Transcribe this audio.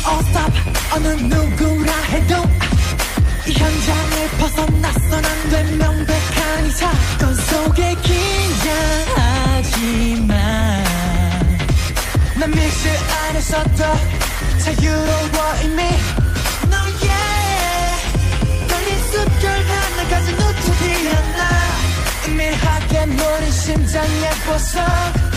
Oh stop 어느 누구라 해도 이 현장을 벗어나선 안 돼. 명백한 이 사건 속에 긴장하지마. 난 밀실 안에서도 자유로워 이미. No yeah 떨린 숲결 하나까지 놓치지 않아. 은밀하게 노린 심장의 보석